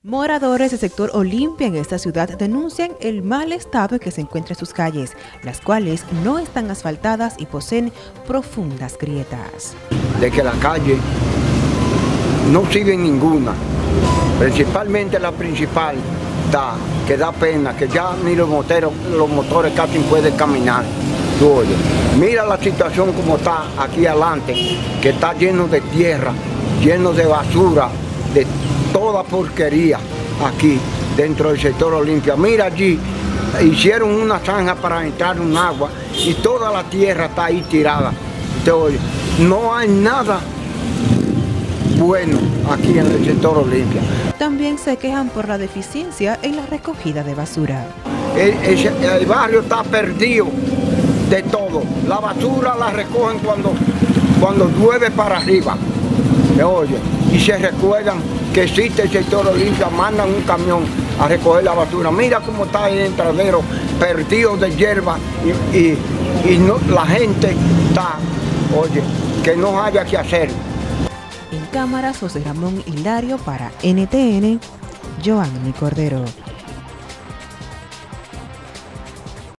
Moradores del sector Olimpia en esta ciudad denuncian el mal estado en que se encuentran sus calles, las cuales no están asfaltadas y poseen profundas grietas. De que la calle no sirve ninguna, principalmente la principal, que da pena, que ya ni los motores casi pueden caminar. Tú oyes, mira la situación como está aquí adelante, que está lleno de tierra, lleno de basura, de toda porquería aquí dentro del sector Olimpia. Mira allí, hicieron una zanja para entrar un agua y toda la tierra está ahí tirada. Te oye, no hay nada bueno aquí en el sector Olimpia. También se quejan por la deficiencia en la recogida de basura. El barrio está perdido de todo. La basura la recogen cuando llueve para arriba. Oye, y se recuerdan que existe el sector Olimpia, mandan un camión a recoger la basura. Mira cómo está el entradero perdido de hierba y no, la gente está, oye, que no haya que hacer. En cámara, José Ramón Hilario para NTN, Joanny Cordero.